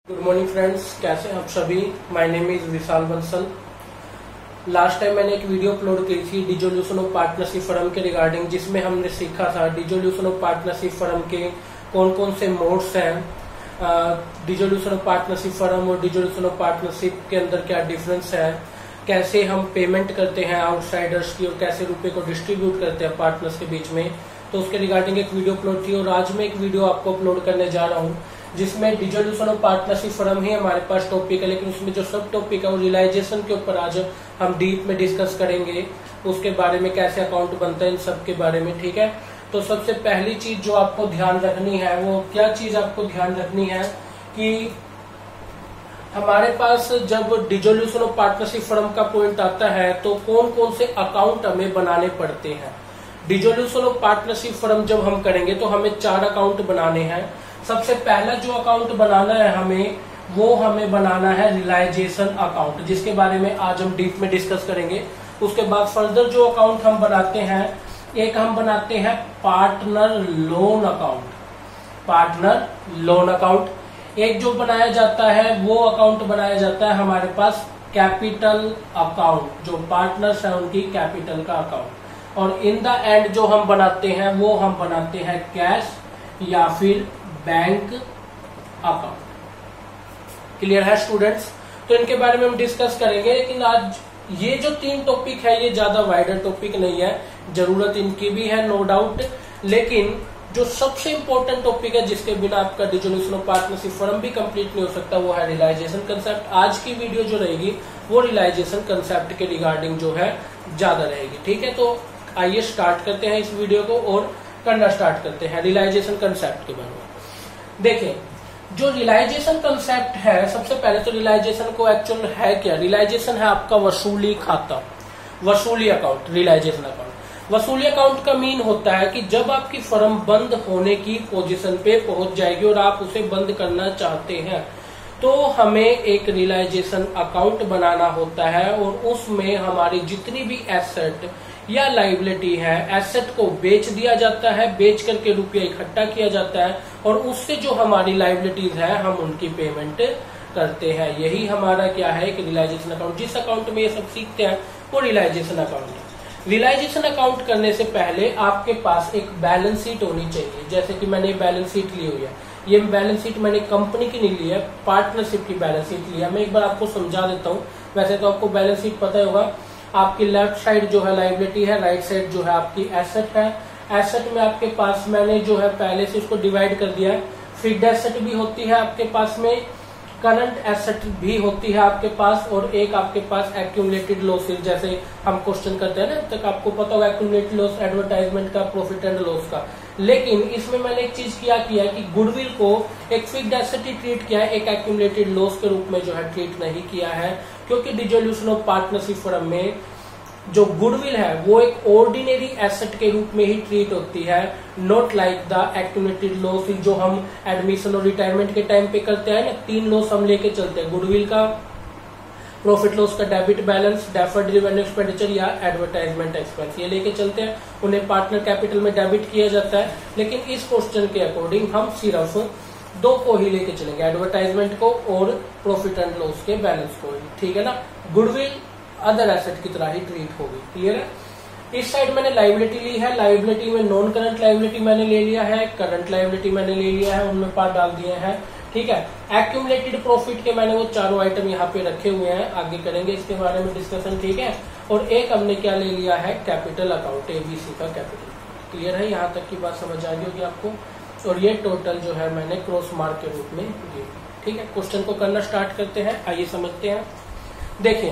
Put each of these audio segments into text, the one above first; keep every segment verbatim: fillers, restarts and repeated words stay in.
Good morning friends, कैसे हैं आप सभी। My name is Vishal Bansal. Last time मैंने एक वीडियो अपलोड की थी डिसोल्यूशन ऑफ पार्टनरशिप फर्म के रिगार्डिंग, जिसमें हमने सीखा था डिसोल्यूशन ऑफ पार्टनरशिप फर्म के कौन कौन से मोड्स हैं, डिसोल्यूशन ऑफ पार्टनरशिप फर्म और डिसोल्यूशन ऑफ पार्टनरशिप के अंदर क्या डिफरेंस है, कैसे हम पेमेंट करते हैं आउटसाइडर्स की और कैसे रुपए को डिस्ट्रीब्यूट करते हैं पार्टनर्स के बीच में। तो उसके रिगार्डिंग एक वीडियो अपलोड थी और आज मैं एक वीडियो आपको अपलोड करने जा रहा हूँ जिसमें डिसोल्यूशन ऑफ पार्टनरशिप फर्म ही हमारे पास टॉपिक है, लेकिन उसमें जो सब टॉपिक है वो रियलाइजेशन के ऊपर आज हम डीप में डिस्कस करेंगे, उसके बारे में कैसे अकाउंट बनता है इन सब के बारे में। ठीक है, तो सबसे पहली चीज जो आपको ध्यान रखनी है वो क्या चीज आपको ध्यान रखनी है कि हमारे पास जब डिसोल्यूशन ऑफ पार्टनरशिप फर्म का पॉइंट आता है तो कौन कौन से अकाउंट हमें बनाने पड़ते हैं। डिसोल्यूशन ऑफ पार्टनरशिप फर्म जब हम करेंगे तो हमें चार अकाउंट बनाने हैं। सबसे पहला जो अकाउंट बनाना है हमें वो हमें बनाना है रियलाइजेशन अकाउंट, जिसके बारे में आज हम डीप में डिस्कस करेंगे। उसके बाद फर्दर जो अकाउंट हम बनाते हैं, एक हम बनाते हैं partner loan account, partner loan account. एक जो बनाया जाता है वो अकाउंट बनाया जाता है हमारे पास कैपिटल अकाउंट, जो पार्टनर्स है उनकी कैपिटल का अकाउंट। और इन द एंड जो हम बनाते हैं वो हम बनाते हैं कैश या फिर बैंक अकाउंट। क्लियर है स्टूडेंट्स? तो इनके बारे में हम डिस्कस करेंगे, लेकिन आज ये जो तीन टॉपिक है ये ज्यादा वाइडर टॉपिक नहीं है, जरूरत इनकी भी है नो डाउट, लेकिन जो सबसे इंपॉर्टेंट टॉपिक है जिसके बिना आपका डिसोल्यूशन ऑफ पार्टनरशिप फर्म भी कंप्लीट नहीं हो सकता वो है रियलाइजेशन कंसेप्ट। आज की वीडियो जो रहेगी वो रियलाइजेशन कंसेप्ट के रिगार्डिंग जो है ज्यादा रहेगी। ठीक है, तो आइए स्टार्ट करते हैं इस वीडियो को और करना स्टार्ट करते हैं रियलाइजेशन कंसेप्ट के बारे में। देखिए, जो रियलाइजेशन कंसेप्ट है, सबसे पहले तो रियलाइजेशन को एक्चुअल है क्या। रियलाइजेशन है आपका वसूली खाता, वसूली अकाउंट। रियलाइजेशन अकाउंट, वसूली अकाउंट का मीन होता है कि जब आपकी फर्म बंद होने की पोजीशन पे पहुंच जाएगी और आप उसे बंद करना चाहते हैं तो हमें एक रियलाइजेशन अकाउंट बनाना होता है और उसमें हमारी जितनी भी एसेट या लाइबिलिटी है, एसेट को बेच दिया जाता है, बेच करके रुपया इकट्ठा किया जाता है और उससे जो हमारी लाइबिलिटीज है हम उनकी पेमेंट करते हैं। यही हमारा क्या है कि रियलाइजेशन अकाउंट। जिस अकाउंट में ये सब सीखते हैं वो रियलाइजेशन अकाउंट है। रियलाइजेशन अकाउंट करने से पहले आपके पास एक बैलेंस शीट होनी चाहिए। जैसे कि मैंने बैलेंस शीट ली हुई है, ये बैलेंस शीट मैंने कंपनी की नहीं ली है, पार्टनरशिप की बैलेंस शीट ली है। मैं एक बार आपको समझा देता हूँ। वैसे तो आपको बैलेंस शीट पता होगा, आपकी लेफ्ट साइड जो है लाइबिलिटी है, राइट साइड जो है आपकी एसेट है। एसेट में आपके पास मैंने जो है पहले से इसको डिवाइड कर दिया है। फिक्स्ड एसेट भी होती है आपके पास में, करंट एसेट भी होती है आपके पास, और एक आपके पास एक्यूमुलेटेड लॉसेज, जैसे हम क्वेश्चन करते हैं ना, तक आपको पता होगा एक्यूमुलेटेड लॉस एडवर्टाइजमेंट का, प्रॉफिट एंड लॉस का। लेकिन इसमें मैंने एक चीज क्या किया कि गुडविल को एक फिक्स्ड एसेट ही ट्रीट किया है, एक एक्यूमुलेटेड लॉस के रूप में जो है ट्रीट नहीं किया है, क्योंकि डिसोल्यूशन ऑफ पार्टनरशिप फर्म में जो गुडविल है वो एक ऑर्डिनरी एसेट के रूप में ही ट्रीट होती है, not like the accumulated loss जो हम एडमिशन और रिटायरमेंट के टाइम पे करते हैं ना। तीन लॉस हम लेके चलते हैं, गुडविल का, प्रॉफिट लॉस का debit balance, deferred revenue expenditure या एडवर्टाइजमेंट एक्सपेंस, ये लेके चलते हैं। उन्हें पार्टनर कैपिटल में डेबिट किया जाता है, लेकिन इस क्वेश्चन के अकॉर्डिंग हम सिर्फ दो को ही लेके चलेंगे, एडवर्टाइजमेंट को और प्रॉफिट एंड लॉस के बैलेंस को ही। ठीक है ना, गुडविल अदर एसेट की तरह ही ट्रीट होगी। क्लियर है? इस साइड मैंने लाइबिलिटी ली है, लाइबिलिटी में नॉन करंट लाइबिलिटी मैंने ले लिया है, करंट लाइबिलिटी मैंने ले लिया है, उनमें पार्ट डाल दिए हैं। ठीक है, एक्यूमुलेटेड प्रॉफिट के मैंने वो चारों आइटम यहाँ पे रखे हुए हैं, आगे करेंगे इसके बारे में डिस्कशन। ठीक है, और एक हमने क्या ले लिया है, कैपिटल अकाउंट, एबीसी का कैपिटल। क्लियर है? यहाँ तक की बात समझ आ गई होगी आपको। और ये टोटल जो है मैंने क्रॉस मार्क के रूप में दी। ठीक है, क्वेश्चन को करना स्टार्ट करते हैं, आइए समझते हैं। देखिए,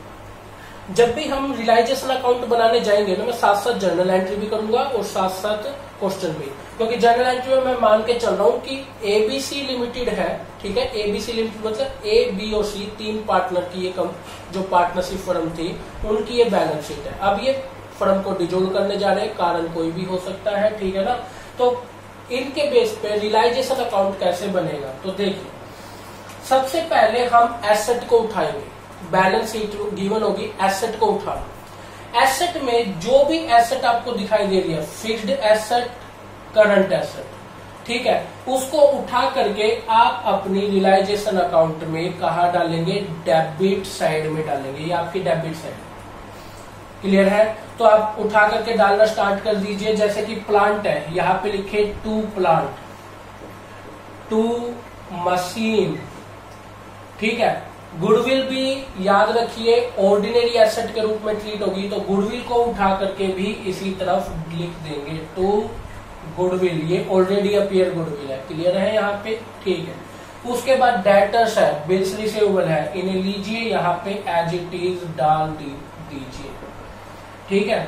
जब भी हम रियलाइजेशन अकाउंट बनाने जाएंगे ना, मैं साथ साथ जर्नल एंट्री भी करूंगा और साथ साथ क्वेश्चन भी, क्योंकि जर्नल एंट्री में मैं मान के चल रहा हूं कि एबीसी लिमिटेड है। ठीक है, एबीसी लिमिटेड मतलब ए बी और सी तीन पार्टनर की ये जो पार्टनरशिप फर्म थी उनकी ये बैलेंस शीट है। अब ये फर्म को डिसॉल्व करने जा रहे हैं, कारण कोई भी हो सकता है। ठीक है ना, तो इनके बेस पे रियलाइजेशन अकाउंट कैसे बनेगा। तो देखिए, सबसे पहले हम एसेट को उठाएंगे, बैलेंस शीट गिवन होगी, एसेट को उठाना। एसेट में जो भी एसेट आपको दिखाई दे रही है, फिक्स्ड एसेट, करंट एसेट, ठीक है, उसको उठा करके आप अपनी रियलाइजेशन अकाउंट में कहा डालेंगे, डेबिट साइड में डालेंगे, ये आपकी डेबिट साइड। क्लियर है? तो आप उठा करके डालना स्टार्ट कर दीजिए। जैसे कि प्लांट है, यहाँ पे लिखे टू प्लांट, टू मशीन, ठीक है। गुडविल भी याद रखिए ऑर्डिनरी एसेट के रूप में ट्रीट होगी, तो गुडविल को उठा करके भी इसी तरफ लिख देंगे, टू गुडविल, ये ऑलरेडी अपीयर गुडविल है। क्लियर है यहाँ पे? ठीक है। उसके बाद डेटर्स है, बिल्स रिसीवेबल है, इन्हें लीजिए यहाँ पे एज इट इज डाल दीजिए। ठीक है,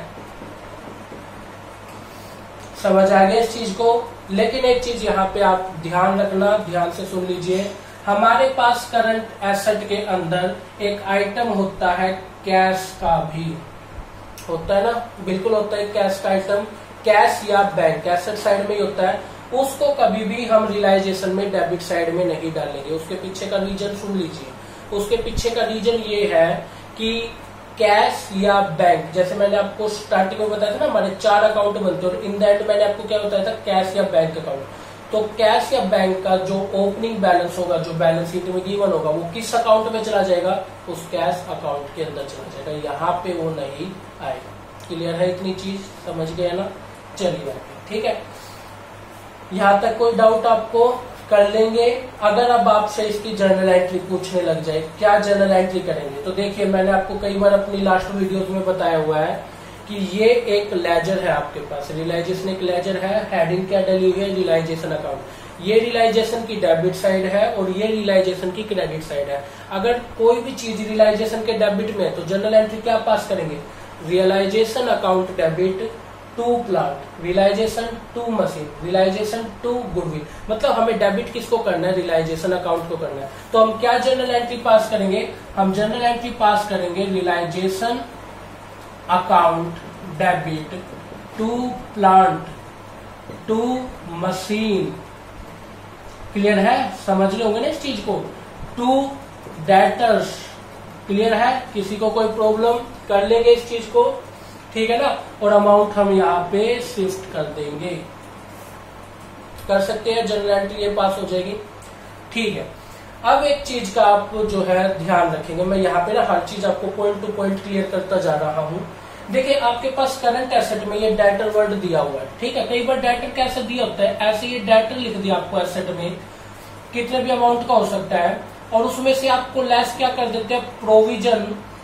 समझ आ गया इस चीज को। लेकिन एक चीज यहाँ पे आप ध्यान रखना, ध्यान से सुन लीजिए, हमारे पास करंट एसेट के अंदर एक आइटम होता है कैश का भी, होता है ना, बिल्कुल होता है कैश का आइटम, कैश या बैंक एसेट साइड में ही होता है। उसको कभी भी हम रियलाइजेशन में डेबिट साइड में नहीं डालेंगे। उसके पीछे का रीजन सुन लीजिए। उसके पीछे का रीजन ये है कि कैश या बैंक, जैसे मैंने आपको स्टार्टिंग में बताया था ना, हमारे चार अकाउंट बनते हैं और इन द एंड मैंने आपको क्या बताया था, कैश या बैंक अकाउंट। तो कैश या बैंक का जो ओपनिंग बैलेंस होगा, जो बैलेंस शीट में गिवन होगा, वो किस अकाउंट में चला जाएगा, उस कैश अकाउंट के अंदर चला जाएगा, यहाँ पे वो नहीं आएगा। क्लियर है? इतनी चीज समझ गए ना? चलिए, ठीक है। यहाँ तक कोई डाउट आपको कर लेंगे। अगर अब आपसे इसकी जर्नल एंट्री पूछने लग जाए, क्या जर्नल एंट्री करेंगे, तो देखिए मैंने आपको कई बार अपनी लास्ट वीडियोस में बताया हुआ है कि ये एक लेजर है आपके पास, रियलाइजेशन एक लेजर है, हेडिंग क्या डली हुई है, रियलाइजेशन अकाउंट। ये रियलाइजेशन की डेबिट साइड है और ये रियलाइजेशन की क्रेडिट साइड है। अगर कोई भी चीज रियलाइजेशन के डेबिट में है तो जर्नल एंट्री क्या पास करेंगे, realisation account debit to plant, realisation to machine, realisation to goodwill. मतलब हमें डेबिट किसको करना है, रियलाइजेशन अकाउंट को करना है। तो हम क्या जर्नल एंट्री पास करेंगे, हम जर्नल एंट्री पास करेंगे realisation account debit to plant to machine. Clear है? समझ रहे होंगे ना इस चीज को। टू डेटर्स, क्लियर है? किसी को कोई प्रॉब्लम, कर लेंगे इस चीज को, ठीक है ना। और अमाउंट हम यहाँ पे शिफ्ट कर देंगे, कर सकते हैं, जनरल एंट्री ये पास हो जाएगी। ठीक है, अब एक चीज का आप जो है ध्यान रखेंगे, मैं यहाँ पे ना हर चीज आपको पॉइंट टू पॉइंट क्लियर करता जा रहा हूँ। देखिए आपके पास करंट एसेट में ये डेटर वर्ड दिया हुआ है, ठीक है। कई बार डेटर कैसे दिया होता है, ऐसे ये डेटर लिख दिया आपको एसेट में, कितने भी अमाउंट का हो सकता है, और उसमें से आपको लेस क्या कर देते हैं, प्रोविजन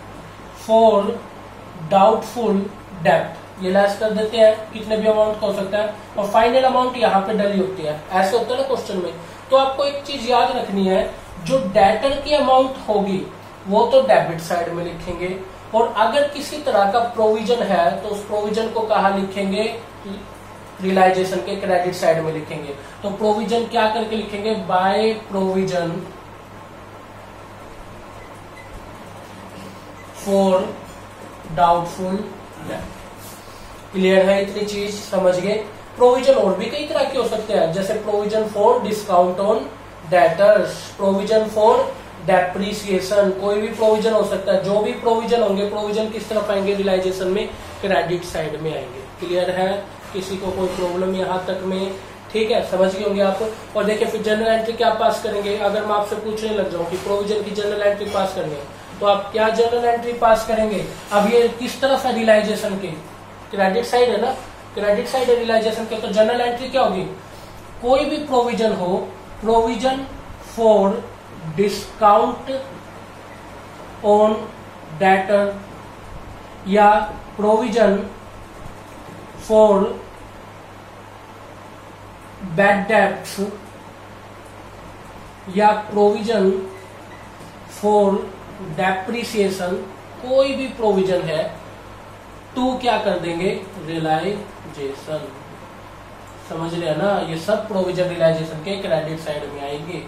फॉर डाउटफुल डेब्ट, ये लेस कर देते हैं, कितने भी अमाउंट का हो सकता है, और फाइनल अमाउंट यहाँ पे डली होती है। ऐसे होता है ना क्वेश्चन में। तो आपको एक चीज याद रखनी है, जो डेटर की अमाउंट होगी वो तो डेबिट साइड में लिखेंगे, और अगर किसी तरह का प्रोविजन है तो उस प्रोविजन को कहाँ लिखेंगे, रियलाइजेशन के क्रेडिट साइड में लिखेंगे। तो प्रोविजन क्या करके लिखेंगे, बाय प्रोविजन फॉर डाउटफुल डेब्ट। क्लियर है? इतनी चीज समझ गए। प्रोविजन और भी कई तरह के हो सकते हैं, जैसे provision for discount on debtors, provision for depreciation, कोई भी प्रोविजन हो सकता है। जो भी प्रोविजन होंगे, प्रोविजन किस तरफ आएंगे, रियलाइजेशन में क्रेडिट साइड में आएंगे। क्लियर है? किसी को कोई प्रॉब्लम यहाँ तक में? ठीक है, समझ गए होंगे आप। और देखिए फिर जनरल एंट्री क्या पास करेंगे, अगर मैं आपसे पूछने लग जाऊं कि प्रोविजन की जनरल एंट्री पास करनी है, तो आप क्या जनरल एंट्री पास करेंगे। अब ये किस तरफ है, रियलाइजेशन के क्रेडिट साइड है ना, क्रेडिट साइड है रियलाइजेशन के, तो जनरल एंट्री क्या होगी, कोई भी प्रोविजन हो, provision for discount on debtor या प्रोविजन फॉर बैड डेब्ट्स या प्रोविजन फॉर डेप्रिसिएशन, कोई भी प्रोविजन है, टू क्या कर देंगे, रियलाइजेशन। समझ रहे हैं ना, ये सब प्रोविजन रियलाइजेशन के क्रेडिट साइड में आएंगे।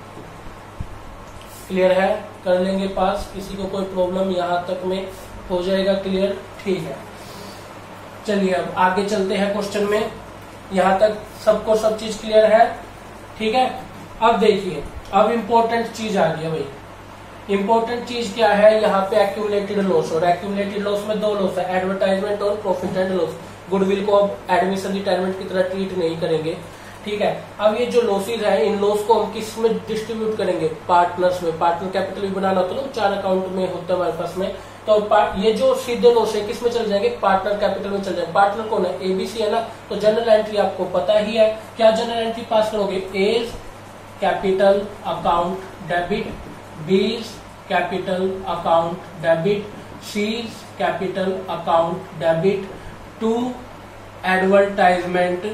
क्लियर है? कर लेंगे पास, किसी को कोई प्रॉब्लम यहाँ तक में हो जाएगा क्लियर। ठीक है, चलिए अब आगे चलते हैं क्वेश्चन में। यहाँ तक सबको सब चीज क्लियर है? ठीक है। अब देखिए, अब इम्पोर्टेंट चीज आ गई भाई। इंपॉर्टेंट चीज क्या है, यहाँ पे एक्यूमुलेटेड लॉस, और एक्यूमुलेटेड लॉस में दो लॉस है, एडवर्टाइजमेंट और प्रॉफिट एंड लॉस। गुडविल को अब एडमिशन रिटायरमेंट की तरह ट्रीट नहीं करेंगे, ठीक है। अब ये जो लॉसेज है, इन लॉस को हम किस में डिस्ट्रीब्यूट करेंगे? पार्टनर्स में। पार्टनर कैपिटल भी बनाना होता है ना, चार अकाउंट में होता है हमारे पास में, तो ये जो सीधे लॉस है किस में चल जाएंगे? पार्टनर कैपिटल में चल जाएंगे। पार्टनर कौन है? एबीसी है ना, तो जनरल एंट्री आपको पता ही है। क्या जनरल एंट्री पास करोगे? A's capital account debit, B's capital account debit, C's capital account debit, to advertisement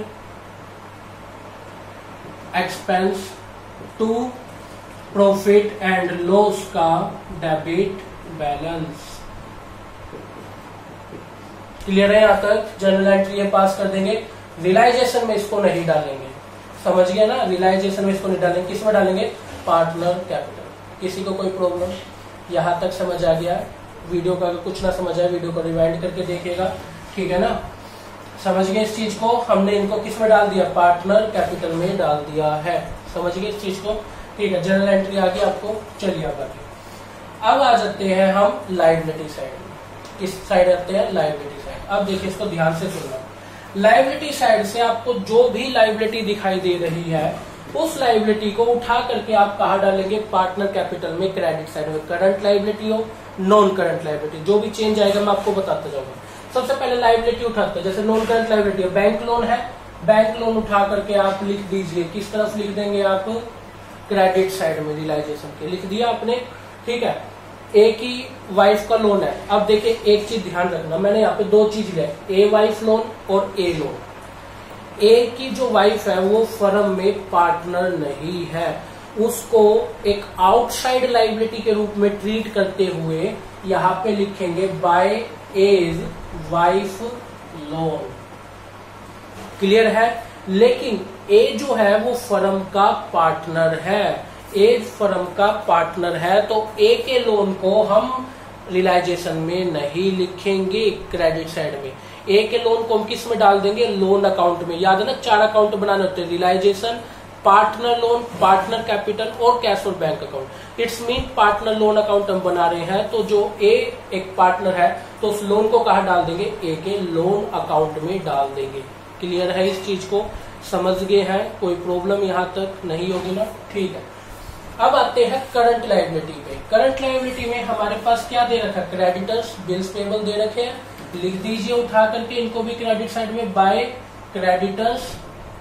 expense, to profit and loss का डेबिट बैलेंस। क्लियर है यहां तक? जनरल एंट्री ये पास कर देंगे। रियलाइजेशन में इसको नहीं डालेंगे, समझ गए ना? रियलाइजेशन में इसको नहीं डालेंगे, किस में डालेंगे? Partner capital. किसी को कोई प्रॉब्लम यहां तक समझ आ गया? वीडियो का अगर कुछ ना समझ आए वीडियो को रिवाइंड करके देखिएगा, ठीक है ना? समझ गए इस चीज को? हमने इनको किस में डाल दिया? पार्टनर कैपिटल में डाल दिया है। समझ गए इस चीज को? ठीक है, जनरल एंट्री आ गई आपको। चलिए अब आगे अब आ जाते हैं हम लायबिलिटी साइड में। किस साइड आते हैं? Liability side. अब देखिए, इसको ध्यान से सुनना। लायबिलिटी साइड से आपको जो भी लायबिलिटी दिखाई दे रही है, उस लायबिलिटी को उठा करके आप कहा डालेंगे? पार्टनर कैपिटल में, क्रेडिट साइड में। करंट लायबिलिटी हो, नॉन करंट लायबिलिटी, जो भी चेंज आएगा मैं आपको बताता जाऊंगा। सबसे पहले लायबिलिटी उठाते हैं, जैसे non current liability, bank loan है, बैंक लोन उठा करके आप लिख दीजिए। किस तरफ लिख देंगे आप? क्रेडिट साइड में, रियलाइजेशन के लिख दिया आपने, ठीक है। एक ही वाइफ का लोन है। अब देखिए एक चीज ध्यान रखना, मैंने यहाँ पे दो चीज लिया, ए वाइफ लोन और ए लोन। ए की जो वाइफ है वो फर्म में पार्टनर नहीं है, उसको एक आउटसाइड लायबिलिटी के रूप में ट्रीट करते हुए यहाँ पे लिखेंगे by A's wife loan. Clear है? लेकिन ए जो है वो फर्म का पार्टनर है, ए फर्म का पार्टनर है, तो ए के लोन को हम रियलाइजेशन में नहीं लिखेंगे, क्रेडिट साइड में। ए के लोन को हम किस में डाल देंगे? लोन अकाउंट में। याद है ना, चार अकाउंट बनाने होते हैं, realisation, partner loan, partner capital और कैश और bank account. It's mean partner loan account हम बना रहे हैं, तो जो ए एक पार्टनर है तो उस लोन को कहाँ डाल देंगे? ए के लोन अकाउंट में डाल देंगे। क्लियर है? इस चीज को समझ गए हैं? कोई प्रॉब्लम यहाँ तक नहीं होगी ना? ठीक है। अब आते हैं करंट लायबिलिटी पे। करंट लायबिलिटी में हमारे पास क्या दे रखा है? क्रेडिटर्स, बिल्स पेबल दे रखे हैं। लिख दीजिए उठा करके इनको भी क्रेडिट साइड में, by creditors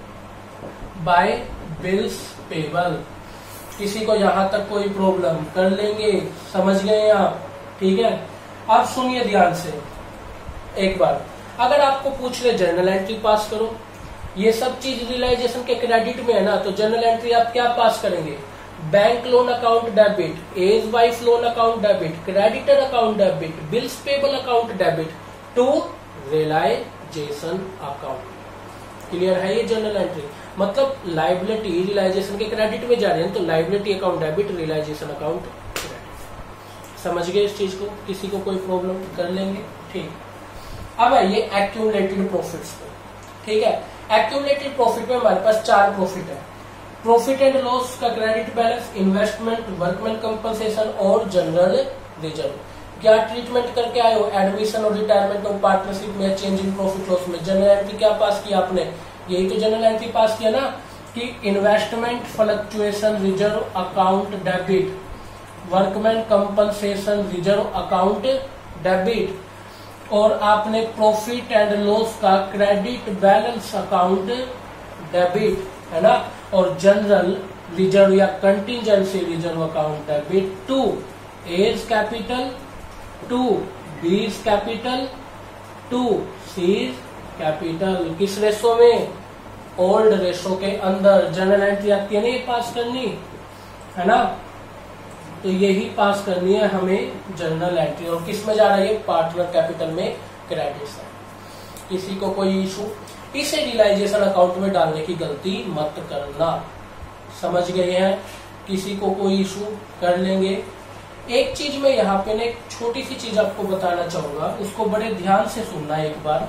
by bills payable. किसी को यहां तक कोई प्रॉब्लम? कर लेंगे, समझ गए आप? ठीक है। अब सुनिए ध्यान से एक बार, अगर आपको पूछ ले जर्नल एंट्री पास करो, ये सब चीज रियलाइजेशन के क्रेडिट में है ना, तो जर्नल एंट्री आप क्या पास करेंगे? Bank loan account debit, A's wife loan account debit, creditor account debit, bills payable account debit, to realisation account. Clear है? ये जर्नल एंट्री मतलब लायबिलिटी रियलाइजेशन के क्रेडिट में जा रहे हैं, तो liability account debit, realisation account credit. समझ गए इस चीज को? किसी को कोई प्रॉब्लम? कर लेंगे, ठीक। अब आइए एक्यूमुलेटेड प्रॉफिट्स पे, ठीक है। एक्यूमुलेटेड प्रॉफिट में हमारे पास चार प्रॉफिट है, प्रॉफिट एंड लॉस का credit balance, investment, workman compensation और जनरल रिजर्व। क्या ट्रीटमेंट करके आए हो? एडमिशन और रिटायरमेंट ऑफ पार्टनरशिप में, चेंज इन प्रॉफिट लॉस में। जनरल एंट्री क्या पास किया आपने? यही तो जनरल एंट्री पास किया ना कि investment fluctuation reserve account debit, workman compensation reserve account debit, और आपने प्रॉफिट एंड लॉस का क्रेडिट बैलेंस अकाउंट डेबिट, है ना, और जनरल रिजर्व या contingency reserve account debit to A's capital, to B's capital, to C's capital. किस ratio में? Old ratio के अंदर। जनरल एंट्री आती है ना, ये पास करनी है ना, तो यही पास करनी है हमें जनरल एंट्री। और किस में जा रहा है ये? पार्टनर कैपिटल में, क्रेडिट साइड। किसी को कोई इशू? इसे रियलाइजेशन अकाउंट में डालने की गलती मत करना। समझ गए हैं? किसी को कोई इशू? कर लेंगे। एक चीज मैं यहाँ पे ना एक छोटी सी चीज आपको बताना चाहूंगा, उसको बड़े ध्यान से सुनना एक बार।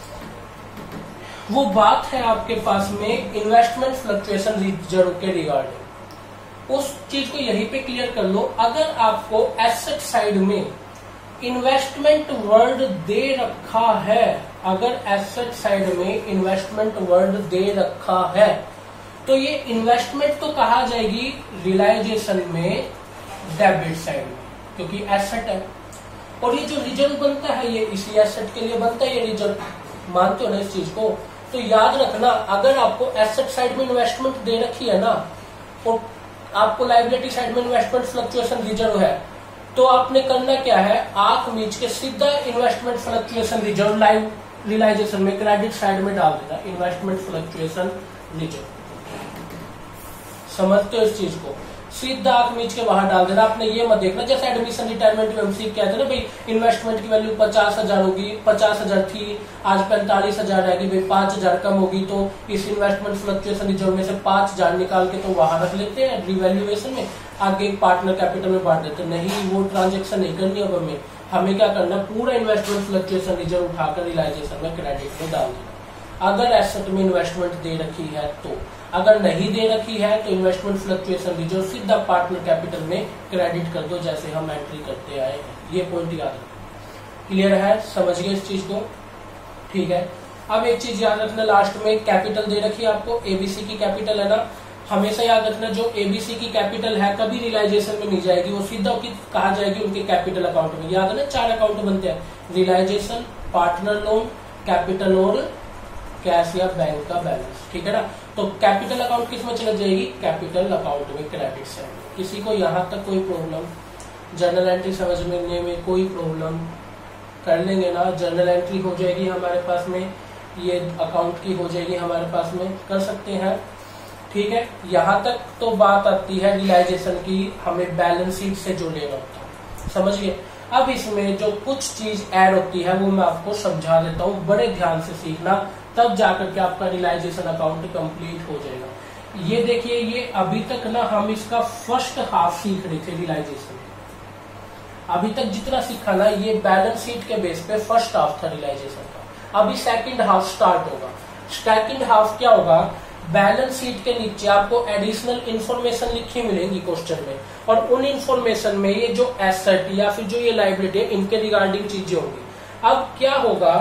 वो बात है आपके पास में इन्वेस्टमेंट फ्लक्चुएशन रिजर्व के रिगार्डिंग। उस चीज को यहीं पे क्लियर कर लो। अगर आपको एसेट साइड में इन्वेस्टमेंट वर्ड दे रखा है, अगर एसेट साइड में इन्वेस्टमेंट वर्ड दे रखा है, तो ये इन्वेस्टमेंट तो कहा जाएगी रियलाइजेशन में डेबिट साइड में, क्योंकि एसेट है। और ये जो रिजर्व बनता है ये इसी एसेट के लिए बनता है, ये रिजर्व, मानते हो ना इस चीज को। तो याद रखना, अगर आपको एसेट साइड में इन्वेस्टमेंट दे रखी है ना, और आपको लायबिलिटी साइड में इन्वेस्टमेंट फ्लक्चुएशन रिजर्व है, तो आपने करना क्या है, आंख मीच के सीधा investment fluctuation reserve live realisation में क्रेडिट साइड में डाल देना, इन्वेस्टमेंट फ्लक्चुएशन रिजर्व। समझते हो इस चीज को, सीधा आंख मीच के वहां डाल देना। आपने ये मत देखना जैसे एडमिशन रिटायरमेंट में हम सीख कहते हैं ना भाई, इन्वेस्टमेंट की वैल्यू पचास हजार होगी, पचास हजार थी, आज पैंतालीस हजार रहेगी, भाई पांच हजार कम होगी, तो इस इन्वेस्टमेंट फ्लक्चुएशन रिजर्व में से पांच हजार निकाल के तो वहां रख लेते हैं रिवैल्यूएशन में, आगे पार्टनर कैपिटल में बांट देते हैं। नहीं, वो ट्रांजेक्शन नहीं करनी अब हमें हमें क्या करना, पूरा इन्वेस्टमेंट फ्लक्चुएशन रिजर्व उठाकर रियलाइजेशन में क्रेडिट में डाल देना, अगर एसेट में इन्वेस्टमेंट दे रखी है तो। अगर नहीं दे रखी है तो इन्वेस्टमेंट फ्लक्चुएशन रिजर्व सीधा पार्टनर कैपिटल में क्रेडिट कर दो, जैसे हम एंट्री करते आए हैं। ये पॉइंट याद रखना। क्लियर है, समझ गए इस चीज को? ठीक है। अब एक चीज याद रखना, लास्ट में कैपिटल दे रखी है आपको, एबीसी की कैपिटल है ना, हमेशा याद रखना जो एबीसी की कैपिटल है कभी रियलाइजेशन में नहीं जाएगी, वो सीधा कहा जाएगी उनके कैपिटल अकाउंट में। याद है ना, चार अकाउंट बनते हैं, रियलाइजेशन, पार्टनर लोन, कैपिटल और कैश या बैंक का बैलेंस। ठीक है ना, तो कैपिटल अकाउंट किस में चले जाएगी, कैपिटल अकाउंट में क्रेडिट साइड। किसी को यहाँ तक कोई प्रॉब्लम, जर्नल एंट्री समझने में कोई प्रॉब्लम, कर लेंगे ना, जर्नल एंट्री हो जाएगी हमारे पास में, ये अकाउंट की हो जाएगी हमारे पास में, कर सकते हैं। ठीक है, यहाँ तक तो बात आती है रियलाइजेशन की, हमें बैलेंस शीट से जो लेना होता है, समझ गए। अब इसमें जो कुछ चीज ऐड होती है वो मैं आपको समझा देता हूँ, बड़े ध्यान से सीखना, तब जाकर के आपका रियलाइजेशन अकाउंट कंप्लीट हो जाएगा। ये देखिए, ये अभी तक ना हम इसका फर्स्ट हाफ सीख रहे थे रियलाइजेशन, अभी तक जितना सीखा ना ये बैलेंस शीट के बेस पे फर्स्ट हाफ था रियलाइजेशन का। अभी सेकंड हाफ स्टार्ट होगा। सेकंड हाफ क्या होगा, बैलेंस शीट के नीचे आपको एडिशनल इंफॉर्मेशन लिखी मिलेंगी क्वेश्चन में, और उन इंफॉर्मेशन में ये जो एसेट या फिर जो ये लायबिलिटी है इनके रिगार्डिंग चीजें होंगी। अब क्या होगा,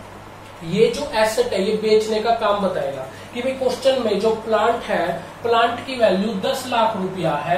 ये जो एसेट है ये बेचने का काम बताएगा कि भाई क्वेश्चन में जो प्लांट है, प्लांट की वैल्यू दस लाख रुपया है,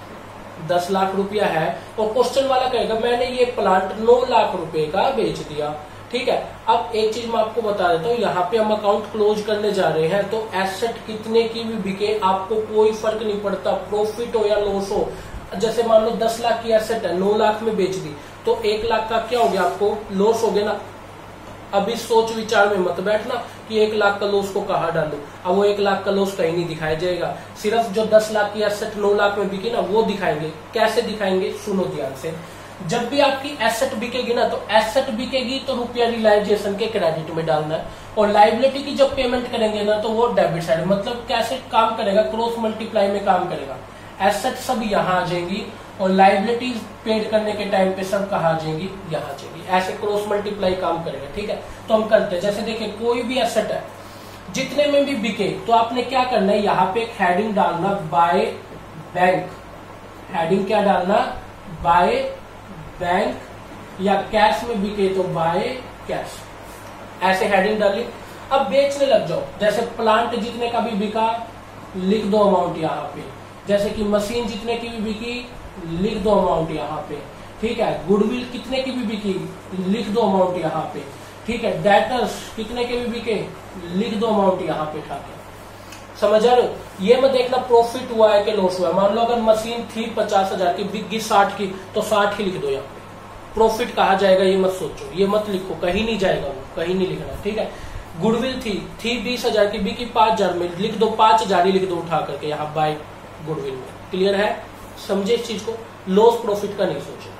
दस लाख रुपया है, और क्वेश्चन वाला कहेगा मैंने ये प्लांट नौ लाख रुपए का बेच दिया। ठीक है, अब एक चीज मैं आपको बता देता हूँ, यहाँ पे हम अकाउंट क्लोज करने जा रहे हैं, तो एसेट कितने की भी बिके आपको कोई फर्क नहीं पड़ता, प्रॉफिट हो या लॉस हो। जैसे मान लो दस लाख की एसेट है, नौ लाख में बेच दी, तो एक लाख का क्या हो गया, आपको लॉस हो गया ना। अभी सोच विचार में मत बैठना कि एक लाख का लॉस को कहाँ डालू, अब वो एक लाख का लॉस कहीं नहीं दिखाया जाएगा, सिर्फ जो दस लाख की एसेट नौ लाख में बिकी ना वो दिखाएंगे। कैसे दिखाएंगे, सुनो ध्यान से। जब भी आपकी एसेट बिकेगी ना, तो एसेट बिकेगी तो रुपया रियलाइजेशन के क्रेडिट में डालना है, और लायबिलिटी की जब पेमेंट करेंगे ना तो वो डेबिट साइड। मतलब कैसे काम करेगा, क्रॉस मल्टीप्लाई में काम करेगा। एसेट सब यहाँ आ जाएंगी और लायबिलिटीज पेड करने के टाइम पे सब कहाँ आ जाएंगी, यहाँ आ जाएंगी। ऐसे क्रॉस मल्टीप्लाई काम करेगा। ठीक है, तो हम करते हैं, जैसे देखिए कोई भी एसेट है जितने में भी बिके, तो आपने क्या करना है, यहाँ पे एक हेडिंग डालना बाय बैंक। हेडिंग क्या डालना, बाय बैंक, या कैश में बिके तो बाय कैश, ऐसे हेडिंग डाली। अब बेचने लग जाओ, जैसे प्लांट जितने का भी बिका लिख दो अमाउंट यहाँ पे, जैसे कि मशीन जितने की भी बिकी लिख दो अमाउंट यहाँ पे। ठीक है, गुडविल कितने की भी बिकी लिख दो अमाउंट यहाँ पे। ठीक है, डेटर्स कितने के भी बिके लिख दो अमाउंट यहाँ पे उठा के। समझ आ रहे हो, ये मत देखना प्रॉफिट हुआ है कि लॉस हुआ है। मान लो अगर मशीन थी पचास हजार की, बिक गई साठ की, तो साठ ही लिख दो यहाँ पे। प्रॉफिट कहा जाएगा ये मत सोचो, ये मत लिखो, कहीं नहीं जाएगा वो, कहीं नहीं लिखना। ठीक है, गुडविल थी थी बीस हजार की, बिकी पांच हजार में, लिख दो पांच हजार ही लिख दो उठा करके यहाँ बाय गुडविल में। क्लियर है, समझे इस चीज को। लॉस प्रॉफिट का नहीं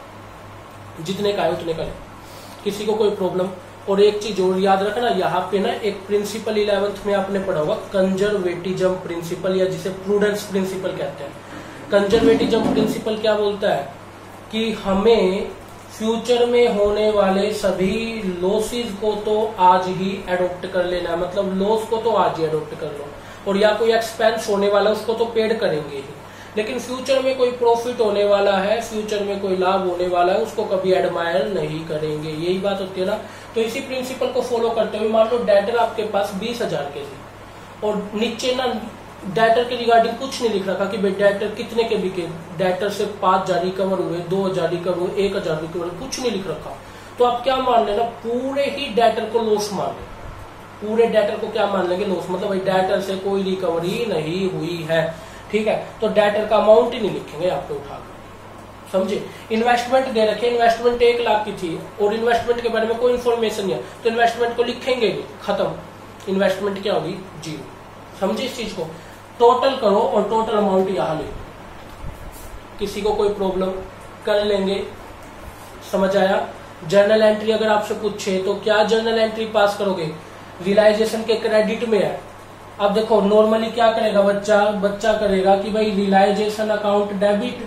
सोचो, जितने का है उतने का ले, किसी को कोई प्रॉब्लम। और एक चीज और याद रखना, यहाँ पे ना एक प्रिंसिपल इलेवेंथ में आपने पढ़ा होगा, कंजर्वेटिज्म प्रिंसिपल, या जिसे प्रूडेंस प्रिंसिपल कहते हैं। कंजर्वेटिज्म प्रिंसिपल क्या बोलता है कि हमें फ्यूचर में होने वाले सभी लॉसेस को तो आज ही एडॉप्ट कर लेना है। मतलब लॉस को तो आज ही एडॉप्ट कर लो, और या कोई एक्सपेंस होने वाला उसको तो पेड करेंगे ही, लेकिन फ्यूचर में कोई प्रॉफिट होने वाला है, फ्यूचर में कोई लाभ होने वाला है, उसको कभी एडमायर नहीं करेंगे। यही बात होती है ना। तो इसी प्रिंसिपल को फॉलो करते हुए मान लो डेटर आपके पास बीस हजार के थे, और नीचे ना डेटर के रिगार्डिंग कुछ नहीं लिख रखा कि भाई डेटर कितने के बिके, डेटर से पांच हजार रिकवर हुए, दो हजार रिकवर हुए, एक हजार रिकवर हुए, कुछ नहीं लिख रखा। तो आप क्या मान लेना, पूरे ही डेटर को लॉस मान लें, पूरे डेटर को क्या मान लेंगे, लॉस। मतलब भाई डेटर से कोई रिकवरी नहीं हुई है, ठीक है, तो डेटर का अमाउंट ही नहीं लिखेंगे यहाँ पे उठाकर, समझे। इन्वेस्टमेंट दे रखे, इन्वेस्टमेंट एक लाख की थी और इन्वेस्टमेंट के बारे में कोई इन्फॉर्मेशन नहीं है, तो इन्वेस्टमेंट को लिखेंगे नहीं, खत्म, इन्वेस्टमेंट क्या होगी, जीरो, समझे इस चीज को। टोटल करो और टोटल अमाउंट यहां लिखो, किसी को कोई प्रॉब्लम कर लेंगे, समझ आया। जर्नल एंट्री अगर आपसे पूछे तो क्या जर्नल एंट्री पास करोगे, रियलाइजेशन के क्रेडिट में है। अब देखो नॉर्मली क्या करेगा बच्चा, बच्चा करेगा कि भाई realisation account debit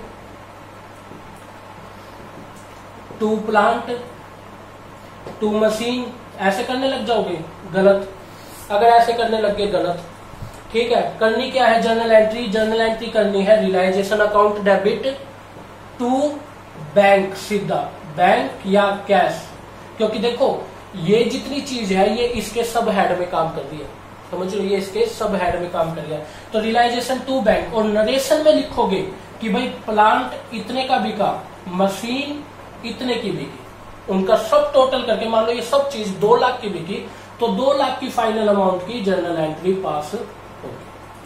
to plant to machine, ऐसे करने लग जाओगे, गलत। अगर ऐसे करने लग गए गलत, ठीक है। करनी क्या है जर्नल एंट्री, जर्नल एंट्री करनी है realisation account debit to bank, सीधा बैंक या कैश, क्योंकि देखो ये जितनी चीज है ये इसके सब हेड में काम कर रही है, समझ लो, ये इसके सब हेड में काम कर रहा है। तो रियलाइजेशन टू बैंक, और नरेशन में लिखोगे कि भाई प्लांट इतने का बिका, मशीन इतने की बिकी, उनका सब टोटल करके मान लो ये सब चीज दो लाख की बिकी, तो दो लाख की फाइनल अमाउंट की जर्नल एंट्री पास होगी।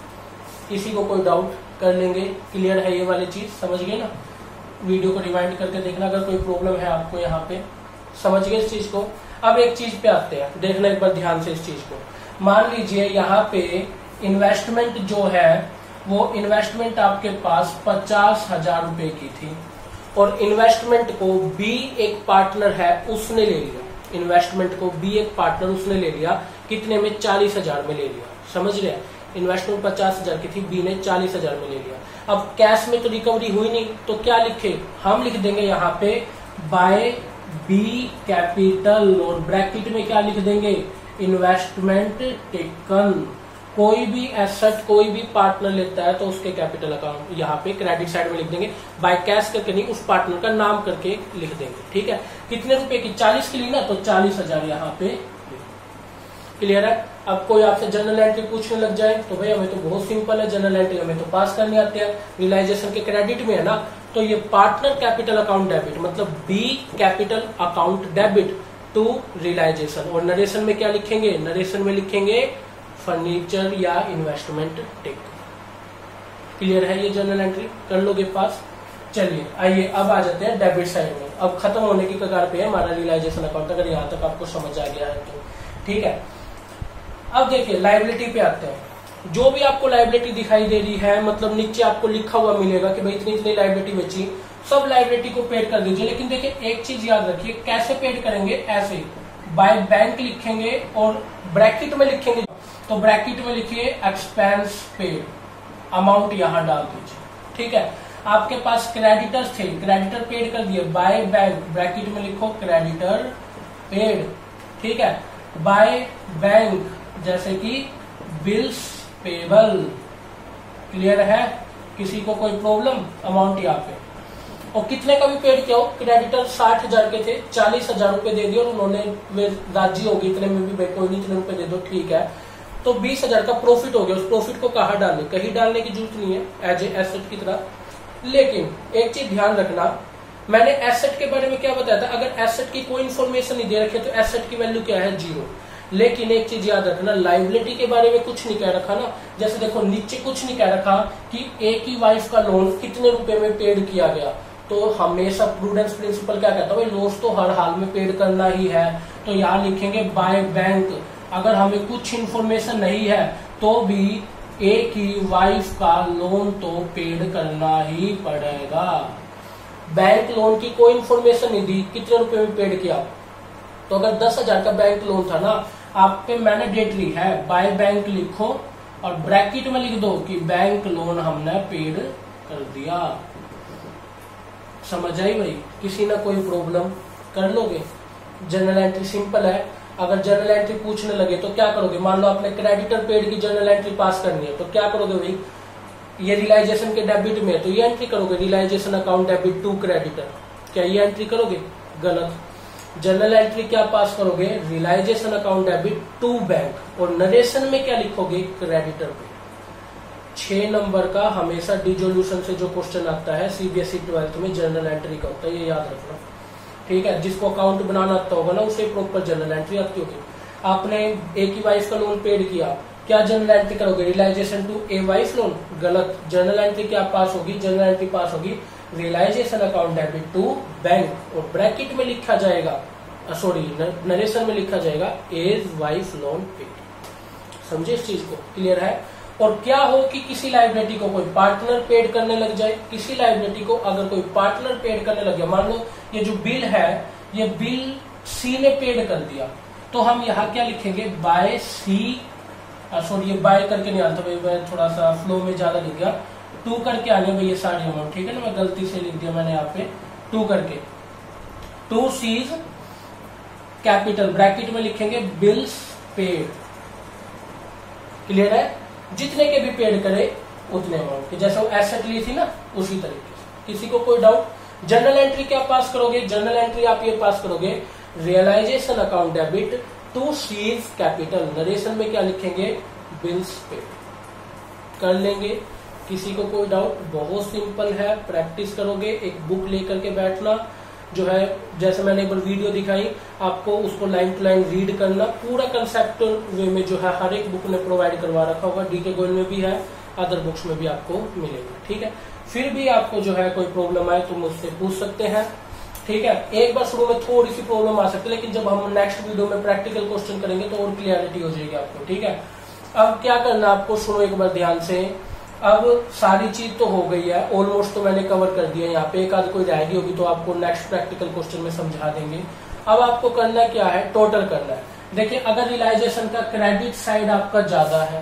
किसी को कोई डाउट कर लेंगे, क्लियर है ये वाली चीज, समझ गए ना। वीडियो को रिवाइंड करके देखना अगर कोई प्रॉब्लम है आपको, यहाँ पे समझ गए इस चीज को। अब एक चीज पे आते हैं, देखना एक बार ध्यान से इस चीज को। मान लीजिए यहाँ पे इन्वेस्टमेंट जो है वो इन्वेस्टमेंट आपके पास पचास हजार रुपए की थी और इन्वेस्टमेंट को बी एक पार्टनर है उसने ले लिया, इन्वेस्टमेंट को बी एक पार्टनर उसने ले लिया, कितने में, चालीस हजार में ले लिया, समझ रहे हैं। इन्वेस्टमेंट पचास हजार की थी, बी ने चालीस हजार में ले लिया। अब कैश में तो रिकवरी हुई नहीं, तो क्या लिखे, हम लिख देंगे यहाँ पे बाय बी कैपिटल और ब्रैकेट में क्या लिख देंगे, इन्वेस्टमेंट टेकन। कोई भी एसेट कोई भी पार्टनर लेता है तो उसके कैपिटल अकाउंट यहाँ पे क्रेडिट साइड में लिख देंगे, बाय कैश करके नहीं, उस पार्टनर का नाम करके लिख देंगे, ठीक है। कितने रुपए की, चालीस की ली ना, तो चालीस हजार यहाँ पे, क्लियर है। अब कोई आपसे जनरल एंट्री पूछने लग जाए तो भाई हमें तो बहुत सिंपल है, जनरल एंट्री हमें तो पास करनी आती है, रियलाइजेशन के क्रेडिट में है ना, तो ये पार्टनर कैपिटल अकाउंट डेबिट, मतलब B capital account debit to realisation. और नरेशन में क्या लिखेंगे, नरेशन में लिखेंगे फर्नीचर या इन्वेस्टमेंट टेक। क्लियर है ये जनरल एंट्री, कर लोगे पास। चलिए आइए अब आ जाते हैं डेबिट साइड में। अब खत्म होने की कगार पे है हमारा रियलाइजेशन अकाउंट, अगर यहाँ तक आपको समझ आ गया है तो ठीक है। अब देखिए लायबिलिटी पे आते हैं। जो भी आपको लायबिलिटी दिखाई दे रही है, मतलब नीचे आपको लिखा हुआ मिलेगा कि भाई इतनी इतनी लायबिलिटी बची, सब लायबिलिटी को पेड कर दीजिए। लेकिन देखिए एक चीज याद रखिए, कैसे पेड करेंगे, ऐसे बाय बैंक लिखेंगे और ब्रैकेट में लिखेंगे, तो ब्रैकेट में लिखिए एक्सपेंस पेड, अमाउंट यहां डाल दीजिए, ठीक है। आपके पास क्रेडिटर्स थे, क्रेडिटर पेड कर दिए, बाय बैंक ब्रैकेट में लिखो क्रेडिटर पेड, ठीक है। बाय बैंक जैसे कि बिल्स पेबल, क्लियर है, किसी को कोई प्रॉब्लम, अमाउंट यहाँ पे। और कितने का भी पेड किया हो, क्रेडिटर साठ हजार के थे, चालीस हजार रुपए दे दिए और उन्होंने वे राजी हो गई, इतने में भी भाई कोई नहीं इतने रुपए दे दो, ठीक है, तो बीस हजार का प्रॉफिट हो गया। उस प्रॉफिट को कहाँ डालने, कहीं डालने की जरूरत नहीं है, एज ए एसेट की तरह। लेकिन एक चीज ध्यान रखना, मैंने एसेट के बारे में क्या बताया था, अगर एसेट की कोई इन्फॉर्मेशन नहीं दे रखी तो एसेट की वैल्यू क्या है, जीरो। लेकिन एक चीज याद रखना, लायबिलिटी के बारे में कुछ नहीं कह रखा ना, जैसे देखो नीचे कुछ नहीं कह रखा कि एक ही वाइफ का लोन कितने रुपए में पेड किया गया, तो हमेशा प्रूडेंस प्रिंसिपल क्या कहता है, भाई लॉस तो हर हाल में पेड करना ही है, तो यहाँ लिखेंगे बाय बैंक। अगर हमें कुछ इन्फॉर्मेशन नहीं है तो भी एक ही वाइफ का लोन तो पेड करना ही पड़ेगा। बैंक लोन की कोई इन्फॉर्मेशन नहीं दी, कितने रुपए में पेड किया, तो अगर दस हजार का बैंक लोन था ना, आप पे मैंडेटरी है बाय बैंक लिखो और ब्रैकेट में लिख दो कि बैंक लोन हमने पेड कर दिया। समझ आई भाई, किसी ना कोई प्रॉब्लम कर लोगे। जनरल एंट्री सिंपल है। अगर जनरल एंट्री पूछने लगे तो क्या करोगे, मान लो आपने क्रेडिटर पेड की जनरल एंट्री पास करनी है, तो क्या करोगे भाई, ये रियलाइजेशन के डेबिट में है तो ये एंट्री करोगे, realisation account debit to creditor, क्या ये एंट्री करोगे, गलत। जनरल एंट्री क्या पास करोगे, realisation account debit to bank, और नरेशन में क्या लिखोगे, क्रेडिटर पे। छह नंबर का हमेशा डिजोल्यूशन से जो क्वेश्चन आता है सीबीएसई ट्वेल्थ में जनरल एंट्री का होता है, ये याद रखना। ठीक है, जिसको अकाउंट बनाना आता होगा ना उसे प्रॉपर जनरल एंट्री आती होगी। आपने ए की वाइफ का लोन पेड किया, क्या जनरल एंट्री करोगे? Realisation to a wife loan, गलत। जनरल एंट्री क्या पास होगी? जनरल एंट्री पास होगी realisation account debit to bank, और ब्रैकेट में लिखा जाएगा, सॉरी नरेशन में लिखा जाएगा एज वाइफ लोन पेड। समझे इस चीज को? क्लियर है? और क्या हो कि किसी लाइबिलिटी को कोई पार्टनर पेड करने लग जाए, किसी लाइबिलिटी को अगर कोई पार्टनर पेड करने लग गया, मान लो ये जो बिल है ये बिल सी ने पेड कर दिया, तो हम यहाँ क्या लिखेंगे? बाय सी, सॉरी ये बाय करके नहीं आता भाई, मैं थोड़ा सा फ्लो में ज्यादा लिख गया, टू करके आने भाई ये सारी अमाउंट। ठीक है ना, मैं गलती से लिख दिया मैंने यहाँ पे टू करके, टू सीज कैपिटल, ब्रैकेट में लिखेंगे बिल्स पेड। क्लियर है? जितने के भी पेड करे उतने अमाउंट के, जैसे वो एसेट ली थी ना उसी तरीके से। किसी को कोई डाउट? जनरल एंट्री क्या पास करोगे? जनरल एंट्री आप ये पास करोगे realisation account debit to C's capital, narration में क्या लिखेंगे? Bills paid. कर लेंगे। किसी को कोई डाउट? बहुत सिंपल है, प्रैक्टिस करोगे। एक बुक लेकर के बैठना, जो है जैसे मैंने एक बार वीडियो दिखाई आपको, उसको लाइन टू लाइन रीड करना, पूरा कंसेप्ट वे में जो है हर एक बुक ने प्रोवाइड करवा रखा होगा, डीके गोयल में भी है, अदर बुक्स में भी आपको मिलेगा। ठीक है, फिर भी आपको जो है कोई प्रॉब्लम आए तो मुझसे पूछ सकते हैं। ठीक है, एक बार शुरू में थोड़ी सी प्रॉब्लम आ सकती है, लेकिन जब हम नेक्स्ट वीडियो में प्रैक्टिकल क्वेश्चन करेंगे तो और क्लियरिटी हो जाएगी आपको। ठीक है, अब क्या करना आपको, सुनो एक बार ध्यान से। अब सारी चीज तो हो गई है, ऑलमोस्ट तो मैंने कवर कर दिया। यहाँ पे एक आध कोई रह गई होगी तो आपको नेक्स्ट प्रैक्टिकल क्वेश्चन में समझा देंगे। अब आपको करना क्या है? टोटल करना है। देखिए, अगर रियलाइजेशन का क्रेडिट साइड आपका ज्यादा है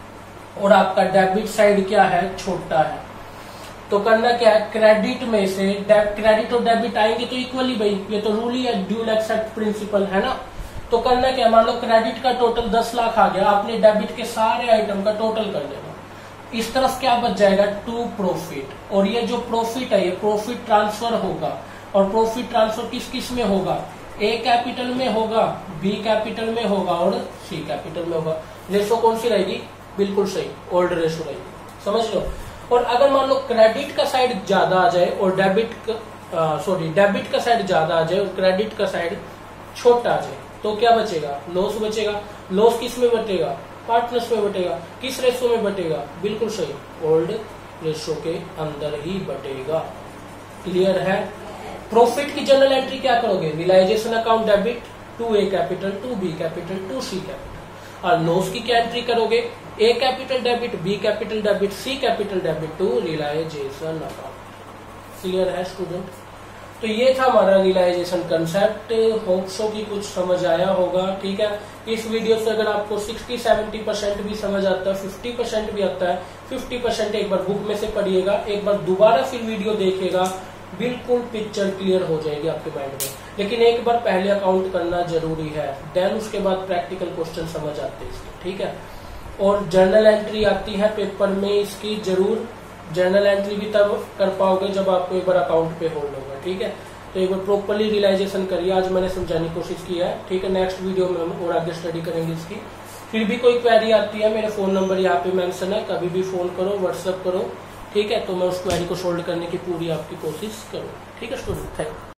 और आपका डेबिट साइड क्या है? छोटा है, तो करना क्या है? क्रेडिट में से क्रेडिट और डेबिट आएंगे तो इक्वली भाई, ये तो रूल ही है, ड्यूल एक्सेप्ट प्रिंसिपल है ना। तो करना क्या? मान लो क्रेडिट का टोटल दस लाख आ गया, आपने डेबिट के सारे आइटम का टोटल कर लेना। इस तरफ क्या बच जाएगा? टू प्रॉफिट, और ये जो प्रॉफिट है ये प्रॉफिट ट्रांसफर होगा, और प्रॉफिट ट्रांसफर किस किस में होगा? ए कैपिटल में होगा, बी कैपिटल में होगा और सी कैपिटल में होगा। रेशो कौन सी रहेगी? बिल्कुल सही, ओल्ड रेशो रहेगी। समझ लो। और अगर मान लो क्रेडिट का साइड ज्यादा आ जाए और डेबिट सॉरी डेबिट का साइड ज्यादा आ जाए और क्रेडिट का साइड छोटा आ जाए, तो क्या बचेगा? लॉस बचेगा। लॉस किस में बटेगा? पार्टनर्स में बटेगा। किस रेशो में बटेगा? बिल्कुल सही, ओल्ड रेशो के अंदर ही बटेगा। क्लियर है? प्रॉफिट की जनरल एंट्री क्या करोगे? Realisation account debit to A capital to B capital to C capital. और लॉस की क्या एंट्री करोगे? A capital debit, B capital debit, C capital debit to realisation account. Clear है student? तो ये था हमारा रियलाइजेशन कंसेप्ट। होप सो की कुछ समझ आया होगा। ठीक है, इस वीडियो से अगर आपको सिक्सटी सेवेंटी परसेंट भी समझ आता है, फिफ्टी परसेंट भी आता है, फिफ्टी परसेंट एक बार बुक में से पढ़िएगा, एक बार दोबारा फिर वीडियो देखिएगा, बिल्कुल पिक्चर क्लियर हो जाएगी आपके माइंड में। लेकिन एक बार पहले अकाउंट करना जरूरी है, देन उसके बाद प्रैक्टिकल क्वेश्चन समझ आते हैं इसके। ठीक है, और जर्नल एंट्री आती है पेपर में इसकी, जरूर जर्नल एंट्री भी तब कर पाओगे जब आपको एक बार अकाउंट पे होल्ड होगा। ठीक है, तो एक बार प्रॉपर्ली रियलाइजेशन करिए। आज मैंने समझाने की कोशिश की है। ठीक है, नेक्स्ट वीडियो में हम और आगे स्टडी करेंगे इसकी। फिर भी कोई क्वेरी आती है, मेरा फोन नंबर यहाँ पे मेंशन है, कभी भी फोन करो, व्हाट्सएप करो। ठीक है, तो मैं उस क्वेरी को सोल्व करने की पूरी आपकी कोशिश करूँ। ठीक है स्टूडेंट, थैंक यू।